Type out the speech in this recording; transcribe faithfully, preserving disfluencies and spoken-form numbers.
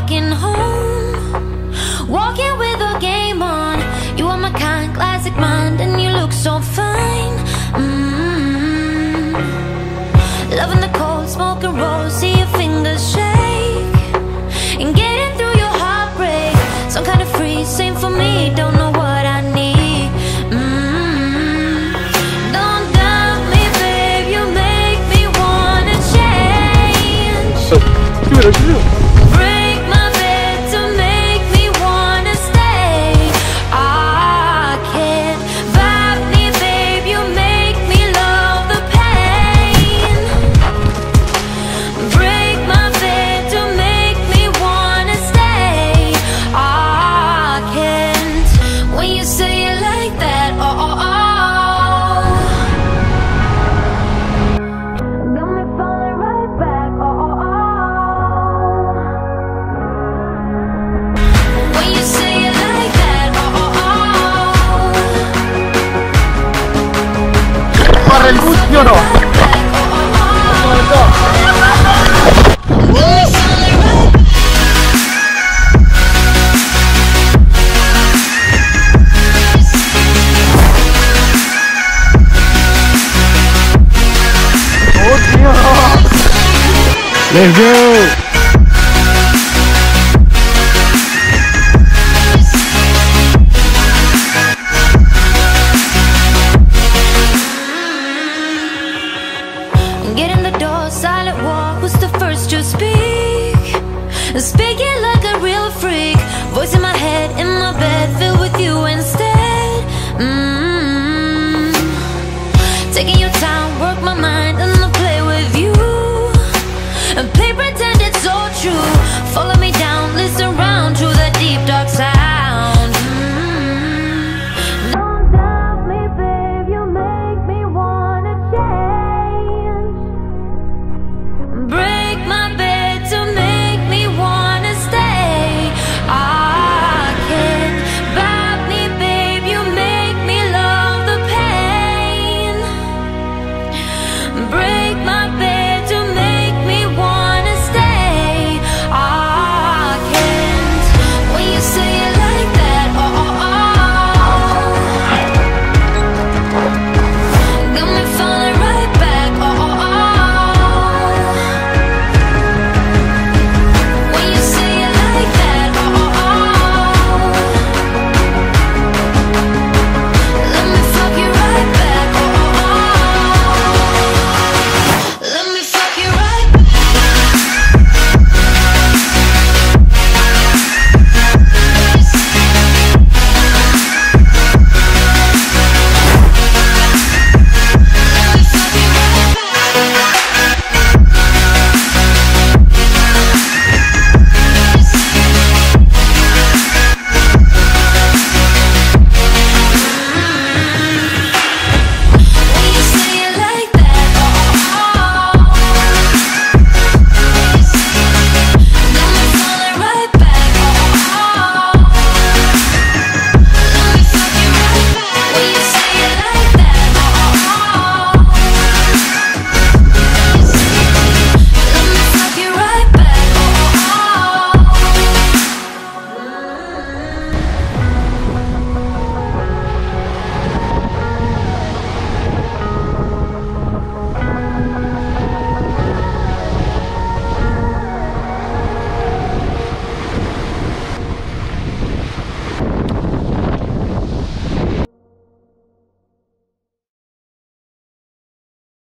walking home, walking with a game on. You are my kind, classic mind, and you look so fine. Mm-hmm. Loving the cold, smoking rolls, see your fingers shake, and getting through your heartbreak. Some kind of free, same for me, don't know what I need. Mm-hmm. Don't doubt me, babe, you make me wanna change. Break my bed to make me wanna stay. I can't vibe me, babe, you make me love the pain. Break my bed to make me wanna stay. I can't. When you say it like that, oh, oh, oh. Got me falling right back, oh, oh, oh. When you say it like that, oh, oh, oh. Corre il buio, no? Oddio! Let's go! Get in the door, silent walk, was the first to speak. Speaking like a real freak, voice in my head, in my bed.